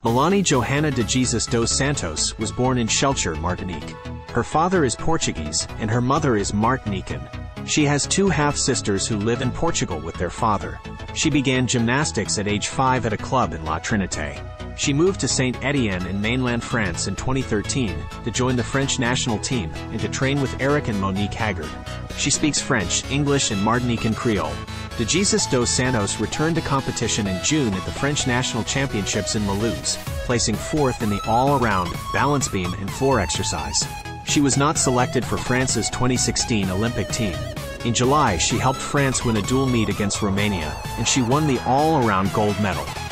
Melanie Johanna de Jesus dos Santos was born in Xelcher, Martinique. Her father is Portuguese, and her mother is Martinican. She has two half-sisters who live in Portugal with their father. She began gymnastics at age 5 at a club in La Trinité. She moved to Saint-Étienne in mainland France in 2013 to join the French national team and to train with Eric and Monique Haggard. She speaks French, English, and Martinican Creole. De Jesus dos Santos returned to competition in June at the French National Championships in Mulhouse, placing 4th in the all-around, balance beam, and floor exercise. She was not selected for France's 2016 Olympic team. In July, she helped France win a dual meet against Romania, and she won the all-around gold medal.